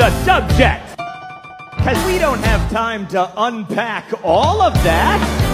the subject. Because we don't have time to unpack all of that.